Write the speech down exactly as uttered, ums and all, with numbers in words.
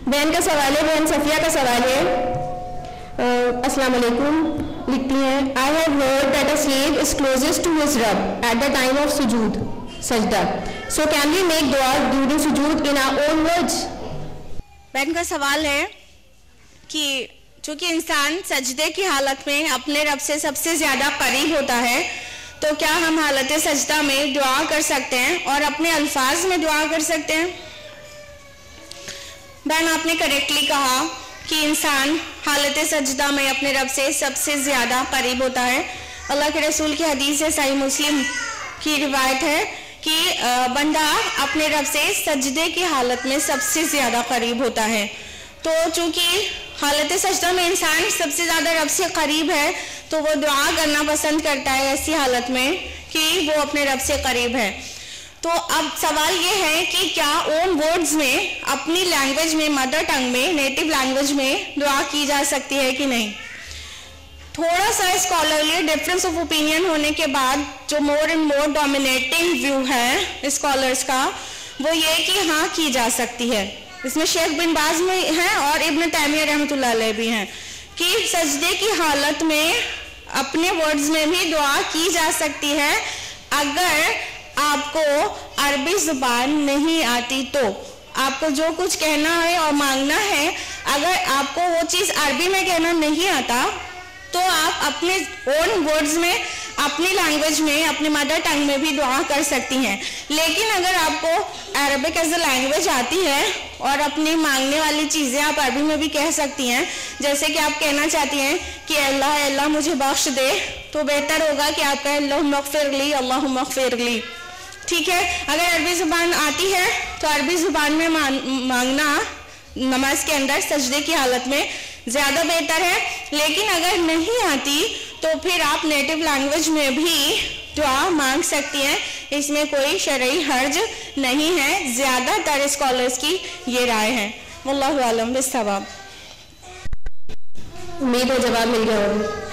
बहन का सवाल है, बहन सफिया का सवाल है। अस्सलाम वालेकुम, लिखती हैं, I have heard that a slave is closest to his रब एट द टाइम ऑफ सुजूद सजदा, सो कैन वी मेक दुआ ड्यूरिंग सुजूद इन आवर ओन वर्ड्स? बहन का सवाल है कि चूंकि इंसान सजदे की हालत में अपने रब से सबसे ज्यादा करीब होता है, तो क्या हम हालत सजदा में दुआ कर सकते हैं और अपने अल्फाज में दुआ कर सकते हैं? बहन, आपने करेक्टली कहा कि इंसान हालत सजदा में अपने रब से सबसे ज़्यादा करीब होता है। अल्लाह के रसूल की हदीस है, सही मुस्लिम की रिवायत है कि बंदा अपने रब से सजदे की हालत में सबसे ज़्यादा करीब होता है। तो चूँकि हालत सजदा में इंसान सबसे ज़्यादा रब से करीब है, तो वो दुआ करना पसंद करता है ऐसी हालत में कि वो अपने रब से करीब है। तो अब सवाल ये है कि क्या ओन वर्ड्स में, अपनी लैंग्वेज में, मदर टंग में, नेटिव लैंग्वेज में दुआ की जा सकती है कि नहीं? थोड़ा सा स्कॉलरली डिफरेंस ऑफ ओपिनियन होने के बाद जो more and more dominating view है स्कॉलर्स का, वो ये कि हाँ की जा सकती है। इसमें शेख बिन बाज में है और इब्न तैमिया रहमतुल्लाह अलैह भी हैं कि सजदे की हालत में अपने वर्ड्स में भी दुआ की जा सकती है अगर आपको अरबी जुबान नहीं आती। तो आपको जो कुछ कहना है और मांगना है, अगर आपको वो चीज़ अरबी में कहना नहीं आता, तो आप अपने ओन वर्ड्स में, अपनी लैंग्वेज में, अपनी मदर टंग में भी दुआ कर सकती हैं। लेकिन अगर आपको अरबिक एज अ लैंग्वेज आती है और अपनी मांगने वाली चीज़ें आप अरबी में भी कह सकती हैं, जैसे कि आप कहना चाहती हैं कि अल्लाह अल्लाह मुझे बख्श दे, तो बेहतर होगा कि आप कहें अल्लाह मग़फ़िरली, अल्लाह मग़फ़िरली। ठीक है, अगर अरबी ज़ुबान आती है तो अरबी ज़ुबान में मांगना नमाज के अंदर सजदे की हालत में ज़्यादा बेहतर है। लेकिन अगर नहीं आती तो फिर आप नेटिव लैंग्वेज में भी दुआ मांग सकती हैं, इसमें कोई शरई हर्ज नहीं है। ज़्यादातर स्कॉलर्स की ये राय है। वल्लाहु आलम बिस्सवाब। उम्मीद है जवाब मिल गया होगा।